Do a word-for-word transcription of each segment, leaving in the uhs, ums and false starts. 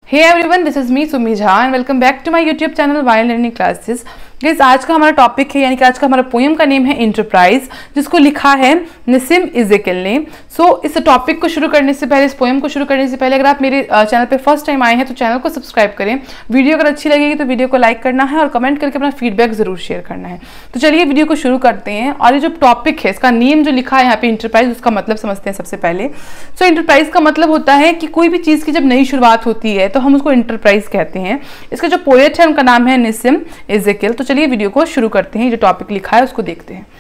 Hey everyone, this is me Sumi Jha and welcome back to my YouTube channel While Learning Classes. Guys आज का हमारा topic है यानी कि आज का हमारा पोएम का नेम है इंटरप्राइज, जिसको लिखा है नसीम इज़ेकिल ने। सो so, इस टॉपिक को शुरू करने से पहले, इस पोएम को शुरू करने से पहले अगर आप मेरे चैनल पे फर्स्ट टाइम आए हैं तो चैनल को सब्सक्राइब करें। वीडियो अगर अच्छी लगेगी तो वीडियो को लाइक करना है और कमेंट करके अपना फीडबैक जरूर शेयर करना है। तो चलिए वीडियो को शुरू करते हैं। और ये जो टॉपिक है, इसका नेम जो लिखा है यहाँ पे इंटरप्राइज, उसका मतलब समझते हैं सबसे पहले। सो so, इंटरप्राइज का मतलब होता है कि कोई भी चीज़ की जब नई शुरुआत होती है तो हम उसको इंटरप्राइज कहते हैं। इसका जो पोएट है उनका नाम है नसीम इज़ेकिल। तो चलिए वीडियो को शुरू करते हैं, जो टॉपिक लिखा है उसको देखते हैं।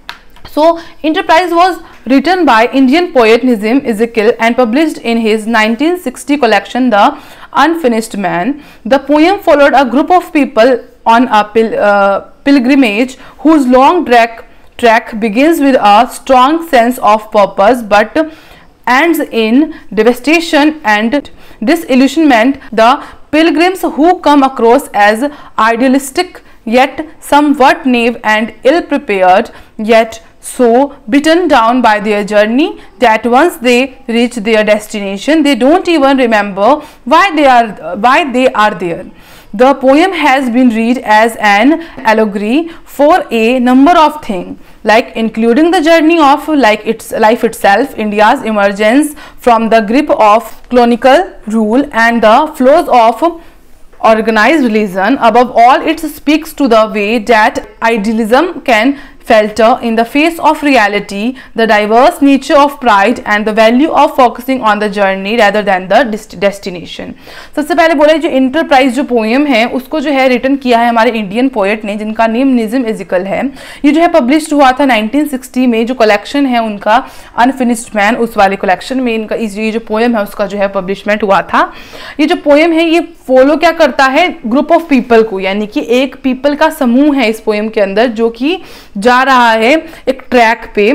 So, Enterprise was written by Indian poet Nazim Izaikil and published in his nineteen sixty collection, The Unfinished Man. The poem followed a group of people on a pil uh, pilgrimage whose long trek, trek begins with a strong sense of purpose but ends in devastation and disillusionment. The pilgrims, who come across as idealistic yet somewhat naive and ill-prepared, yet so beaten down by their journey that once they reach their destination, they don't even remember why they are why they are there. The poem has been read as an allegory for a number of things, like including the journey of like its life itself, India's emergence from the grip of colonial rule, and the flaws of organized religion. Above all, it speaks to the way that idealism can falter in the face of reality, the diverse nature of pride and the value of focusing on the journey rather than the destination. सबसे पहले बोला जो enterprise जो poem है उसको जो है written किया है हमारे इंडियन पोएट ने, जिनका नेम नसीम इज़ेकिल है। ये जो है पब्लिश्ड हुआ था नाइनटीन सिक्सटी में। जो कलेक्शन है उनका अनफिनिश्ड मैन, उस वाले कलेक्शन में इनका ये जो पोएम है उसका जो है पब्लिशमेंट हुआ था। ये जो पोएम है ये फॉलो क्या करता है, ग्रुप ऑफ पीपल को, यानी कि एक पीपल का समूह है इस पोएम के अंदर जो कि जा रहा है एक ट्रैक पे।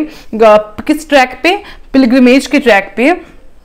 किस ट्रैक पे? पिलग्रिमेज के ट्रैक पे,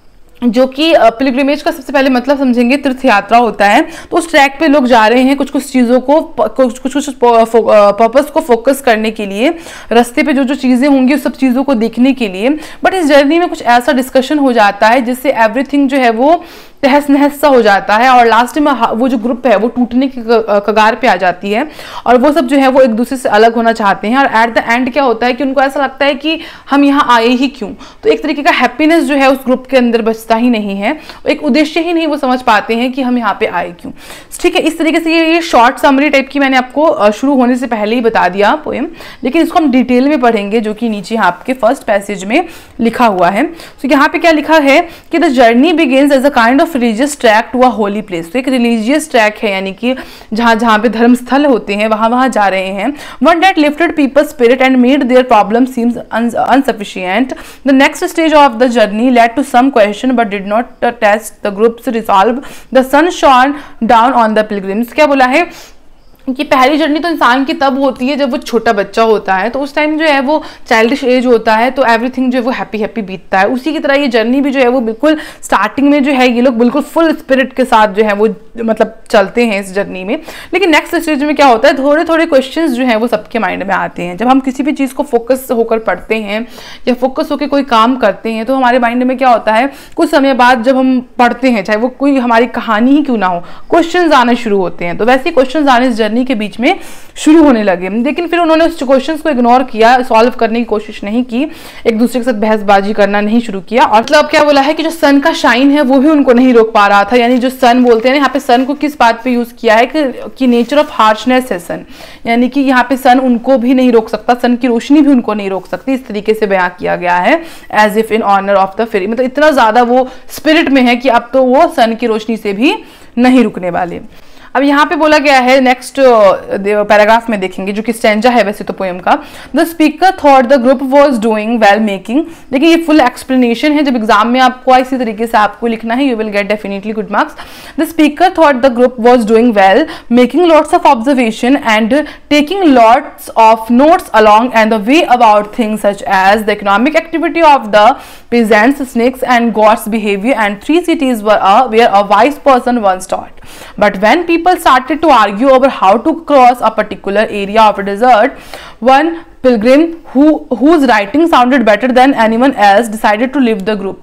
जो कि पिलग्रिमेज का सबसे पहले मतलब समझेंगे तीर्थ यात्रा होता है। तो उस ट्रैक पे लोग जा रहे हैं कुछ कुछ चीज़ों को, कुछ कुछ कुछ पर्पस को फोकस करने के लिए, रास्ते पे जो जो चीज़ें होंगी उस सब चीज़ों को देखने के लिए। बट इस जर्नी में कुछ ऐसा डिस्कशन हो जाता है जिससे एवरीथिंग जो है वो तहस नहस सा हो जाता है और लास्ट में वो जो ग्रुप है वो टूटने की कगार पे आ जाती है और वो सब जो है वो एक दूसरे से अलग होना चाहते हैं। और एट द एंड क्या होता है कि उनको ऐसा लगता है कि हम यहाँ आए ही क्यों। तो एक तरीके का हैप्पीनेस जो है उस ग्रुप के अंदर बचता ही नहीं है, एक उद्देश्य ही नहीं वो समझ पाते हैं कि हम यहाँ पे आए क्यों। ठीक है, इस तरीके से ये ये शॉर्ट समरी टाइप की मैंने आपको शुरू होने से पहले ही बता दिया पोएम, लेकिन इसको हम डिटेल में पढ़ेंगे जो कि नीचे यहाँ आपके फर्स्ट पैसेज में लिखा हुआ है। तो यहाँ पे क्या लिखा है कि the journey begins as a kind of religious track to a holy place. तो एक रिलीजियस ट्रैक है, यानी कि जहाँ जहाँ पे धर्म स्थल होते हैं वहाँ वहाँ जा रहे हैं। One that lifted people's spirit and made their problem seems insufficient. The next stage of the journey led to some question but did not test the groups resolve. The sun shone down on the pilgrims. क्या बोला है कि पहली journey तो इंसान की तब होती है जब वो छोटा बच्चा होता है, तो उस टाइम जो है वो चाइल्डिश एज होता है, तो एवरीथिंग जो है वो हैप्पी हैप्पी बीतता है। उसी की तरह ये जर्नी भी जो है वो बिल्कुल स्टार्टिंग में जो है ये लोग बिल्कुल फुल स्पिरिट के साथ जो है वो मतलब चलते हैं इस जर्नी में। लेकिन नेक्स्ट स्टेज में क्या होता है, थोड़े थोड़े क्वेश्चंस जो है वो सबके माइंड में आते हैं। जब हम किसी भी चीज़ को फोकस होकर पढ़ते हैं या फोकस होकर कोई काम करते हैं तो हमारे माइंड में क्या होता है, कुछ समय बाद जब हम पढ़ते हैं, चाहे वो कोई हमारी कहानी ही क्यों ना हो, क्वेश्चंस आने शुरू होते हैं। तो वैसे क्वेश्चंस आने इस जर्नी के बीच में शुरू होने लगे, लेकिन फिर उन्होंने उस क्वेश्चंस को इग्नोर किया, सॉल्व करने की कोशिश नहीं की, एक दूसरे के साथ बहसबाजी करना नहीं शुरू किया। और मतलब क्या बोला है कि जो सन का शाइन है वो भी उनको नहीं रोक पा रहा था। यानी जो सन बोलते हैं यहाँ पे सन को किस बात पे यूज किया है कि, कि नेचर ऑफ हार्शनेस है सन, यानी कि यहाँ पे सन उनको भी नहीं रोक सकता, सन की रोशनी भी उनको नहीं रोक सकती। इस तरीके से बयां किया गया है as if in honour of the ferry. मतलब इतना ज्यादा वो स्पिरिट में है कि अब तो वो सन की रोशनी से भी नहीं रुकने वाले। अब यहाँ पे बोला गया है नेक्स्ट पैराग्राफ में देखेंगे, जो कि स्टैंजा है वैसे तो पोएम का। The speaker thought the group was doing well making. देखिए ये फुल एक्सप्लेनेशन है, जब एग्जाम में आपको इसी तरीके से आपको लिखना है, you will get definitely good marks. The speaker thought the group was doing well making lots of observation and taking lots of notes along and the way about things such as the economic activity of the peasants, snakes and gods behavior, and three cities were a, where a wise person once taught. But when people started to argue over how to cross a particular area of a desert, one pilgrim who whose writing sounded better than anyone else decided to leave the group.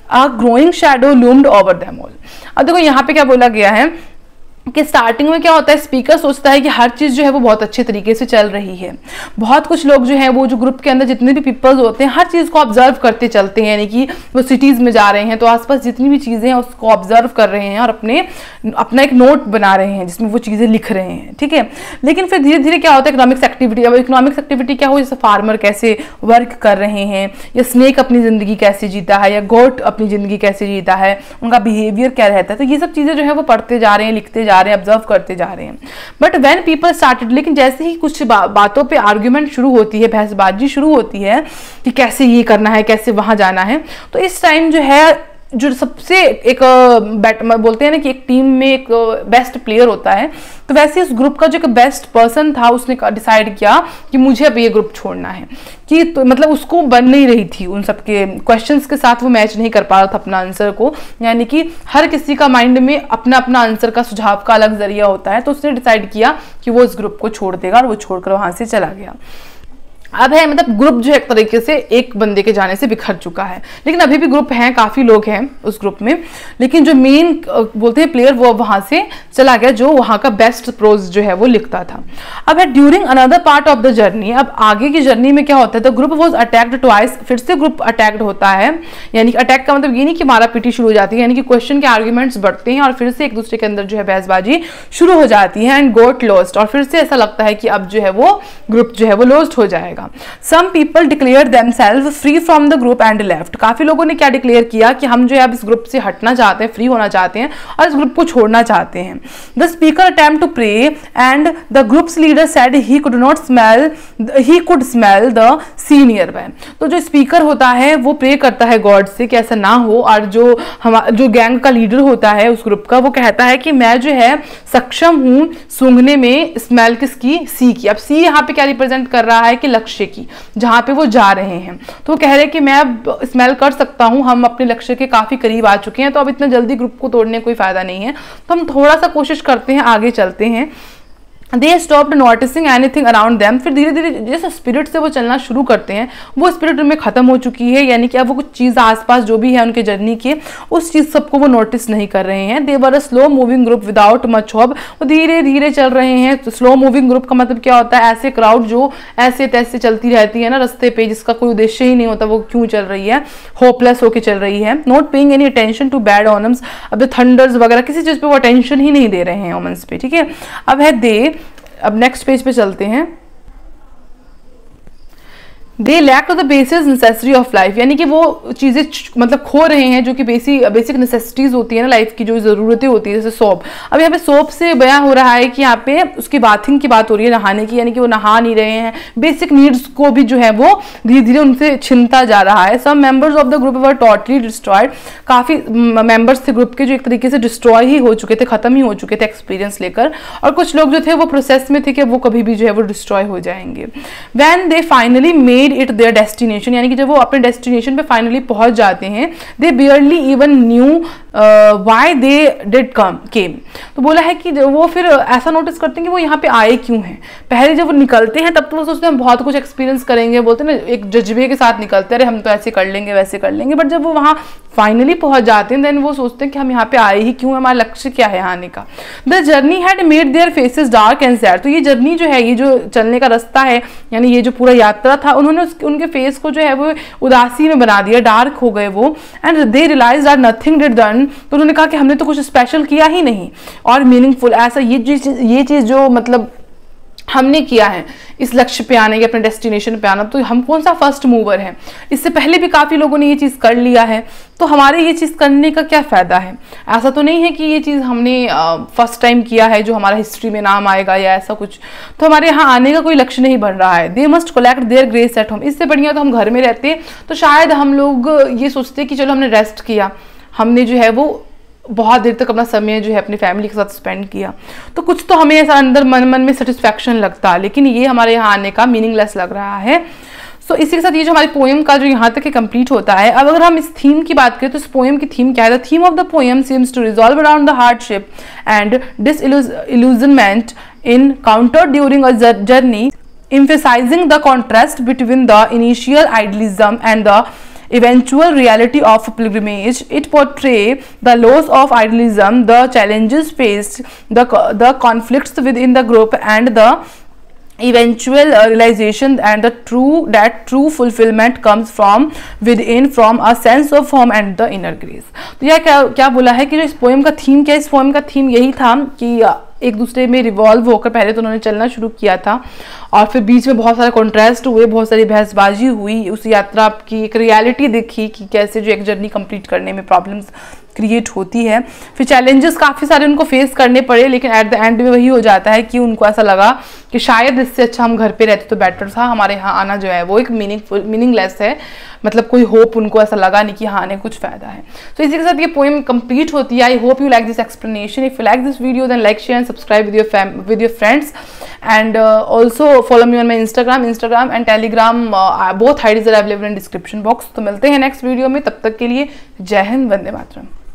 A growing shadow loomed over them all. अब देखो यहाँ पे क्या बोला गया है कि starting में क्या होता है, स्पीकर सोचता है कि हर चीज़ जो है वो बहुत अच्छे तरीके से चल रही है। बहुत कुछ लोग जो है वो जो ग्रुप के अंदर जितने भी पीपल्स होते हैं हर चीज़ को ऑब्जर्व करते चलते हैं, यानी कि वो सिटीज़ में जा रहे हैं तो आसपास जितनी भी चीज़ें हैं उसको ऑब्जर्व कर रहे हैं और अपने अपना एक नोट बना रहे हैं जिसमें वो चीज़ें लिख रहे हैं, ठीक है। लेकिन फिर धीरे धीरे क्या होता है, इकोनॉमिक्स एक्टिविटी, अब इकोनॉमिक्स एक्टिविटी क्या हो, जैसे फार्मर कैसे वर्क कर रहे हैं, या स्नेक अपनी ज़िंदगी कैसे जीता है, या गोट अपनी ज़िंदगी कैसे जीता है, उनका बिहेवियर क्या रहता है, तो ये सब चीज़ें जो है वो पढ़ते जा रहे हैं, लिखते जा रहे हैं, ऑब्जर्व करते जा रहे हैं। बट व्हेन पीपल स्टार्टेड, लेकिन जैसे ही कुछ बा, बातों पे आर्ग्यूमेंट शुरू होती है, बहसबाजी शुरू होती है कि कैसे ये करना है, कैसे वहां जाना है, तो इस टाइम जो है जो सबसे एक बैट बोलते हैं ना कि एक टीम में एक बेस्ट प्लेयर होता है, तो वैसे इस ग्रुप का जो एक बेस्ट पर्सन था उसने डिसाइड किया कि मुझे अब ये ग्रुप छोड़ना है, कि तो मतलब उसको बन नहीं रही थी उन सबके क्वेश्चंस के साथ, वो मैच नहीं कर पा रहा था अपना आंसर को, यानी कि हर किसी का माइंड में अपना अपना आंसर का सुझाव का अलग जरिया होता है, तो उसने डिसाइड किया कि वो इस ग्रुप को छोड़ देगा और वो छोड़कर वहां से चला गया। अब है मतलब ग्रुप जो एक तरीके से एक बंदे के जाने से बिखर चुका है, लेकिन अभी भी ग्रुप हैं, काफी लोग हैं उस ग्रुप में, लेकिन जो मेन बोलते हैं प्लेयर वो वहां से चला गया जो वहां का बेस्ट प्रोज जो है वो लिखता था। अब है during another part of the journey, अब आगे की जर्नी में क्या होता है, तो ग्रुप वॉज अटैक्ड ट्वाइस, फिर से ग्रुप अटैक्ड होता है, यानी कि अटैक का मतलब ये नहीं कि मारा पीटी शुरू हो जाती है, यानी कि क्वेश्चन के आर्ग्यूमेंट्स बढ़ते हैं और फिर से एक दूसरे के अंदर जो है बहसबाजी शुरू हो जाती है, एंड गोट लॉस्ट, और फिर से ऐसा लगता है कि अब जो है वो ग्रुप जो है वो लॉस्ट हो जाएगा। Some people declared themselves free from the group and left. काफी लोगों ने क्या डिक्लेयर किया कि हम जो है अब इस ग्रुप से हटना चाहते हैं, फ्री होना चाहते हैं और इस ग्रुप को छोड़ना चाहते हैं। The speaker attempt to pray and the group's leader said he could not smell, he could smell the sea nearby. तो जो स्पीकर होता है वो प्रे करता है गॉड से कि ऐसा ना हो, और जो हमारा जो गैंग का लीडर होता है उस ग्रुप का वो कहता है कि मैं जो है सक्षम हूँ सूंघने में स्मेल किसकी, सी की। अब सी यहाँ पे क्या रिप्रेजेंट कर रहा है कि लक्ष्य की, जहां पे वो जा रहे हैं, तो वो कह रहे हैं कि मैं अब स्मेल कर सकता हूं, हम अपने लक्ष्य के काफी करीब आ चुके हैं, तो अब इतना जल्दी ग्रुप को तोड़ने कोई फायदा नहीं है, तो हम थोड़ा सा कोशिश करते हैं, आगे चलते हैं। They stopped noticing anything around them. फिर धीरे धीरे जैसे स्पिरिट से वो चलना शुरू करते हैं, वो स्पिरिट उनमें खत्म हो चुकी है, यानी कि अब वो कुछ चीज़ आसपास जो भी है उनके जर्नी के उस चीज़ सबको वो नोटिस नहीं कर रहे हैं। They were a slow moving group without much hope. वो धीरे धीरे चल रहे हैं। तो स्लो मूविंग ग्रुप का मतलब क्या होता है, ऐसे क्राउड जो ऐसे तैसे चलती रहती है ना रास्ते पे, जिसका कोई उद्देश्य ही नहीं होता वो क्यों चल रही है, होपलेस होकर चल रही है। Not paying any attention to bad omens, अब थंडर्स वगैरह किसी चीज़ पे वो अटेंशन ही नहीं दे रहे हैं ओमन्स पे, ठीक है। अब है दे, अब नेक्स्ट पेज पे चलते हैं। They lack the basic necessary of life, यानी कि वो चीज़ें मतलब खो रहे हैं जो कि बेसिक बेसिक नेसेसिटीज़ होती है ना लाइफ की, जो ज़रूरतें होती है, जैसे सोप। अब यहाँ पे सोप से बयां हो रहा है कि यहाँ पे उसकी बाथिंग की बात हो रही है, नहाने की, यानी कि वो नहा नहीं रहे हैं, बेसिक नीड्स को भी जो है वो धीरे धीरे उनसे छिनता जा रहा है। Some members of the group were totally destroyed, काफ़ी मेंबर्स थे ग्रुप के जो एक तरीके से डिस्ट्रॉय ही हो चुके थे, खत्म ही हो चुके थे एक्सपीरियंस लेकर, और कुछ लोग जो थे वो प्रोसेस में थे कि वो कभी भी जो है वो डिस्ट्रॉय हो जाएंगे। When they finally made it their destination, यानी कि जब वो अपने डेस्टिनेशन पे फाइनली पहुंच जाते हैं, they barely even knew why they did come came, तो बोला है कि वो फिर ऐसा नोटिस करते हैं कि वो यहाँ पे आए क्यों हैं। पहले जब वो निकलते हैं तब तो वो सोचते हैं हम बहुत कुछ एक्सपीरियंस करेंगे, बोलते हैं ना एक जज्बे के साथ निकलते हैं, अरे हम तो ऐसे कर लेंगे वैसे कर लेंगे, बट जब वो वहाँ फाइनली पहुंच जाते हैं देन वो सोचते हैं कि हम यहाँ पे आए ही क्यों, हमारा लक्ष्य क्या है आने का। The journey had made their faces dark and sad, तो ये जर्नी जो है, ये जो चलने का रास्ता है, यानी ये जो पूरा यात्रा था, उन्होंने उनके फेस को जो है वो उदासी में बना दिया, डार्क हो गए वो। And they realise that nothing did done, तो उन्होंने कहा कि हमने तो कुछ स्पेशल किया ही नहीं और मीनिंगफुल, ऐसा ये चीज ये चीज जो मतलब हमने किया है इस लक्ष्य पे आने के, अपने डेस्टिनेशन पे आना, तो हम कौन सा फर्स्ट मूवर है, इससे पहले भी काफ़ी लोगों ने ये चीज़ कर लिया है, तो हमारे ये चीज़ करने का क्या फ़ायदा है। ऐसा तो नहीं है कि ये चीज़ हमने फर्स्ट टाइम किया है जो हमारा हिस्ट्री में नाम आएगा या ऐसा कुछ, तो हमारे यहाँ आने का कोई लक्ष्य नहीं बन रहा है। They must collect their grace at home, इससे बढ़िया तो हम घर में रहते तो शायद हम लोग ये सोचते कि चलो हमने रेस्ट किया, हमने जो है वो बहुत देर तक अपना समय जो है अपनी फैमिली के साथ स्पेंड किया, तो कुछ तो हमें ऐसा अंदर मन मन में सेटिस्फैक्शन लगता है, लेकिन ये हमारे यहाँ आने का मीनिंगलेस लग रहा है। सो so, इसी के साथ ये जो हमारी पोएम का जो यहाँ तक कंप्लीट होता है। अब अगर हम इस थीम की बात करें तो इस पोएम की थीम क्या है, the theme of the poem seems to resolve around the hardship and disillusionment encounter during a journey, emphasizing the contrast between the initial idealism and the eventual reality of pilgrimage. It portrays the loss of idealism, the challenges faced, the the conflicts within the group, and the eventual uh, realization and the true that true fulfillment comes from within, from a sense of home and the inner grace. तो यह क्या क्या बोला है कि जो इस poem का थीम क्या, इस पोएम का थीम यही था कि एक दूसरे में रिवॉल्व होकर पहले तो उन्होंने चलना शुरू किया था और फिर बीच में बहुत सारे कॉन्ट्रास्ट हुए, बहुत सारी बहसबाजी हुई, उस यात्रा की एक रियलिटी देखी कि कैसे जो एक जर्नी कंप्लीट करने में प्रॉब्लम्स क्रिएट होती है, फिर चैलेंजेस काफ़ी सारे उनको फेस करने पड़े, लेकिन एट द एंड में वही हो जाता है कि उनको ऐसा लगा कि शायद इससे अच्छा हम घर पे रहते तो बेटर था, हमारे यहाँ आना जो है वो एक मीनिंगफुल मीनिंगलेस है, मतलब कोई होप उनको ऐसा लगा नहीं कि हाँ आने कुछ फायदा है। तो इसी के साथ ये पोएम कंप्लीट होती है। I hope you like this explanation. If you like this video then like share and subscribe with your fam with your friends and also follow me on my Instagram Instagram and Telegram, both IDs are available in description box. तो मिलते हैं next video में, तब तक के लिए जय हिंद, वंदे मातरम।